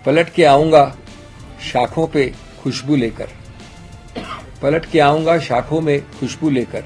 पलट के आऊंगा शाखों पे खुशबू लेकर, पलट के आऊंगा शाखों में खुशबू लेकर,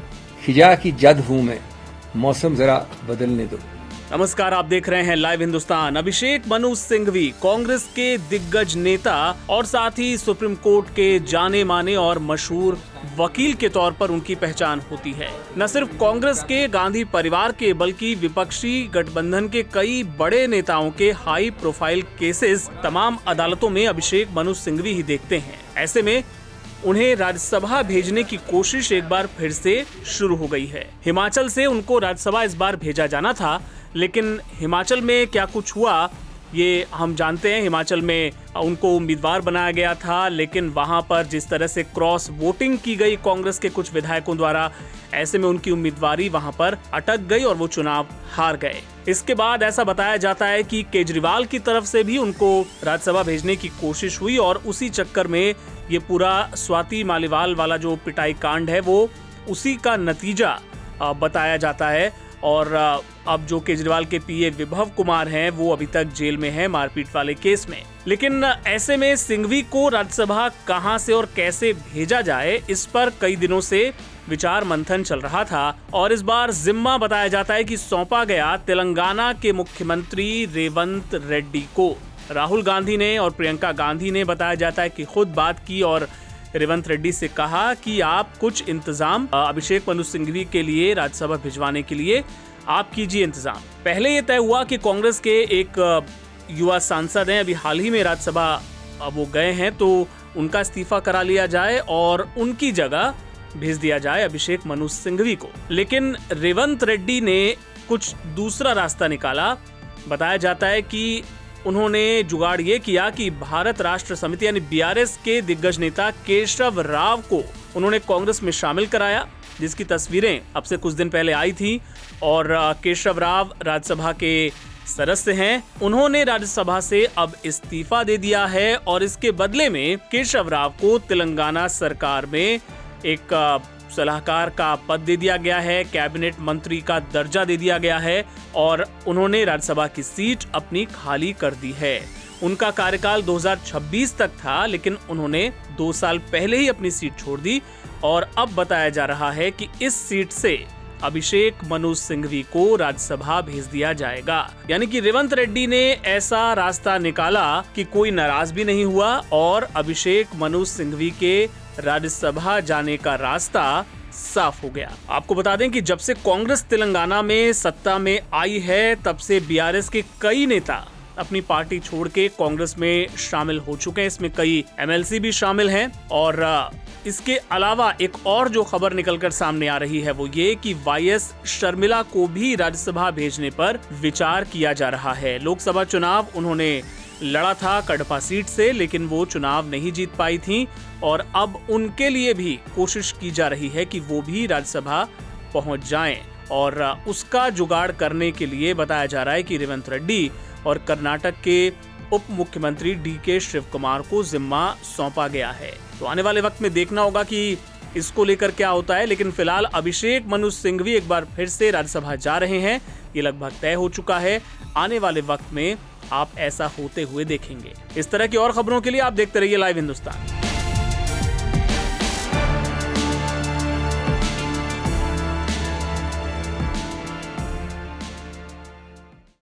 खिजा की जद हूं मैं, मौसम जरा बदलने दो। नमस्कार, आप देख रहे हैं लाइव हिंदुस्तान। अभिषेक मनु सिंघवी कांग्रेस के दिग्गज नेता और साथ ही सुप्रीम कोर्ट के जाने माने और मशहूर वकील के तौर पर उनकी पहचान होती है। न सिर्फ कांग्रेस के गांधी परिवार के बल्कि विपक्षी गठबंधन के कई बड़े नेताओं के हाई प्रोफाइल केसेस तमाम अदालतों में अभिषेक मनु सिंघवी ही देखते हैं। ऐसे में उन्हें राज्यसभा भेजने की कोशिश एक बार फिर से शुरू हो गई है। हिमाचल से उनको राज्यसभा इस बार भेजा जाना था, लेकिन हिमाचल में क्या कुछ हुआ ये हम जानते हैं। हिमाचल में उनको उम्मीदवार बनाया गया था, लेकिन वहां पर जिस तरह से क्रॉस वोटिंग की गई कांग्रेस के कुछ विधायकों द्वारा, ऐसे में उनकी उम्मीदवारी वहां पर अटक गई और वो चुनाव हार गए। इसके बाद ऐसा बताया जाता है कि केजरीवाल की तरफ से भी उनको राज्यसभा भेजने की कोशिश हुई और उसी चक्कर में ये पूरा स्वाति मालीवाल वाला जो पिटाई कांड है वो उसी का नतीजा बताया जाता है। और अब जो केजरीवाल के पीए विभव कुमार हैं वो अभी तक जेल में हैं मारपीट वाले केस में। लेकिन ऐसे में सिंघवी को राज्यसभा कहां से और कैसे भेजा जाए, इस पर कई दिनों से विचार मंथन चल रहा था और इस बार जिम्मा बताया जाता है कि सौंपा गया तेलंगाना के मुख्यमंत्री रेवंत रेड्डी को। राहुल गांधी ने और प्रियंका गांधी ने बताया जाता है कि खुद बात की और रेवंत रेड्डी से कहा कि आप कुछ इंतजाम अभिषेक मनु सिंघवी के लिए राज्यसभा भिजवाने के लिए आप कीजिए इंतजाम। पहले ये तय हुआ कि कांग्रेस के एक युवा सांसद हैं, अभी हाल ही में राज्यसभा वो गए हैं, तो उनका इस्तीफा करा लिया जाए और उनकी जगह भेज दिया जाए अभिषेक मनु सिंघवी को। लेकिन रेवंत रेड्डी ने कुछ दूसरा रास्ता निकाला। बताया जाता है कि उन्होंने जुगाड़ ये किया कि भारत राष्ट्र समिति यानी बीआरएस के दिग्गज नेता केशव राव को उन्होंने कांग्रेस में शामिल कराया, जिसकी तस्वीरें अब से कुछ दिन पहले आई थी। और केशव राव राज्यसभा के सदस्य हैं। उन्होंने राज्यसभा से अब इस्तीफा दे दिया है और इसके बदले में केशव राव को तेलंगाना सरकार में एक सलाहकार का पद दे दिया गया है, कैबिनेट मंत्री का दर्जा दे दिया गया है और उन्होंने राज्यसभा की सीट अपनी खाली कर दी है। उनका कार्यकाल 2026 तक था, लेकिन उन्होंने 2 साल पहले ही अपनी सीट छोड़ दी और अब बताया जा रहा है कि इस सीट से अभिषेक मनु सिंघवी को राज्यसभा भेज दिया जाएगा। यानी कि रेवंत रेड्डी ने ऐसा रास्ता निकाला कि कोई नाराज भी नहीं हुआ और अभिषेक मनु सिंघवी के राज्यसभा जाने का रास्ता साफ हो गया। आपको बता दें कि जब से कांग्रेस तेलंगाना में सत्ता में आई है, तब से बीआरएस के कई नेता अपनी पार्टी छोड़ के कांग्रेस में शामिल हो चुके हैं। इसमें कई एमएलसी भी शामिल हैं और इसके अलावा एक और जो खबर निकलकर सामने आ रही है वो ये कि वाईएस शर्मिला को भी राज्यसभा भेजने पर विचार किया जा रहा है। लोकसभा चुनाव उन्होंने लड़ा था कड़पा सीट से, लेकिन वो चुनाव नहीं जीत पाई थी और अब उनके लिए भी कोशिश की जा रही है कि वो भी राज्यसभा पहुंच जाएं और उसका जुगाड़ करने के लिए बताया जा रहा है कि रेवंत रेड्डी और कर्नाटक के उप मुख्यमंत्री डीके शिव कुमार को जिम्मा सौंपा गया है। तो आने वाले वक्त में देखना होगा कि इसको लेकर क्या होता है, लेकिन फिलहाल अभिषेक मनु सिंघवी एक बार फिर से राज्यसभा जा रहे हैं, ये लगभग तय हो चुका है। आने वाले वक्त में आप ऐसा होते हुए देखेंगे। इस तरह की और खबरों के लिए आप देखते रहिए लाइव हिंदुस्तान।